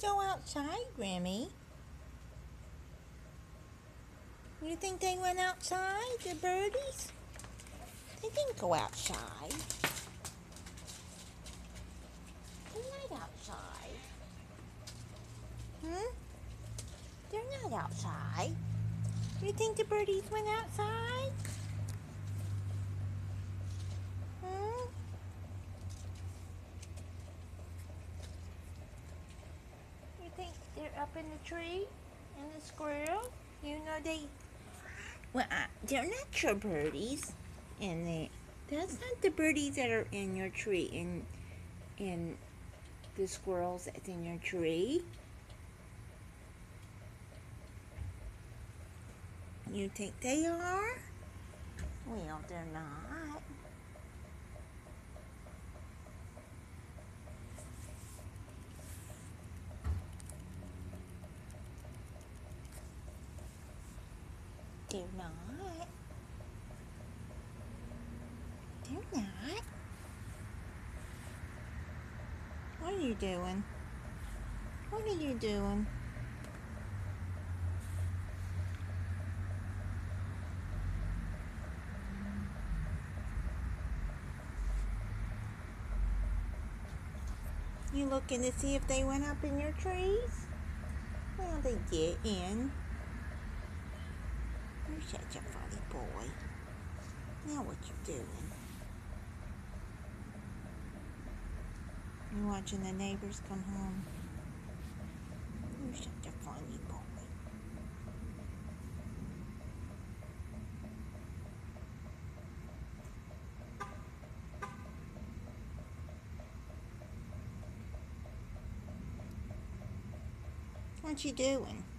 go outside, Remy. You think they went outside, the birdies? They didn't go outside. They're not outside. They're not outside. You think the birdies went outside? You think they're up in the tree? And the squirrel? You know well, they're not your birdies. And that's not the birdies that are in your tree. In the squirrels that's in your tree. You think they are? Well, they're not. They're not. They're not. What are you doing? What are you doing? You looking to see if they went up in your trees? Well, they didn't. You're such a funny boy. Now what you doing? You watching the neighbors come home? You're such a funny boy. What you doing?